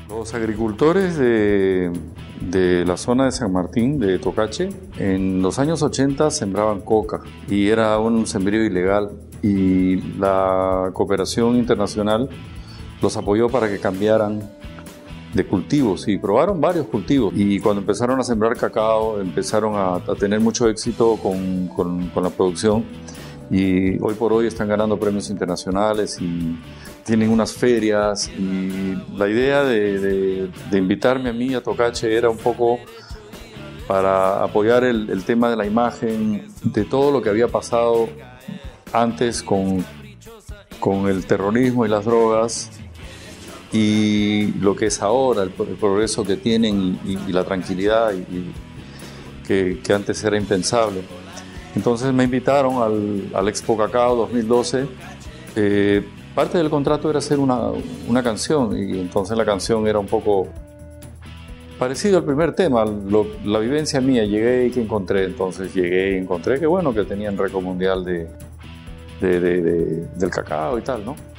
Los agricultores de la zona de San Martín, de Tocache, en los años 80 sembraban coca y era un sembrío ilegal, y la cooperación internacional los apoyó para que cambiaran de cultivos y probaron varios cultivos, y cuando empezaron a sembrar cacao empezaron a tener mucho éxito con la producción, y hoy por hoy están ganando premios internacionales y tienen unas ferias. Y la idea de invitarme a mí a Tocache era un poco para apoyar el tema de la imagen, de todo lo que había pasado antes con el terrorismo y las drogas, y lo que es ahora, el progreso que tienen y la tranquilidad que antes era impensable. Entonces me invitaron al Expo Cacao 2012. Parte del contrato era hacer una canción, y entonces la canción era un poco parecido al primer tema, la vivencia mía. Llegué y que encontré, entonces llegué y encontré que bueno, que tenían récord mundial del cacao y tal, ¿no?